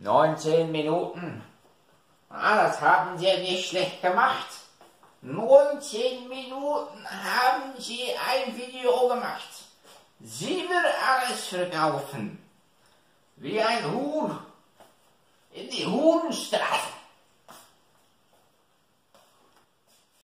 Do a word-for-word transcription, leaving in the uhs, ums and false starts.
neunzehn Minuten. Ah, das haben Sie nicht schlecht gemacht. neunzehn Minuten haben Sie ein Video gemacht. Sie will alles verkaufen. Wie ein Huhn in die Huhnstraße.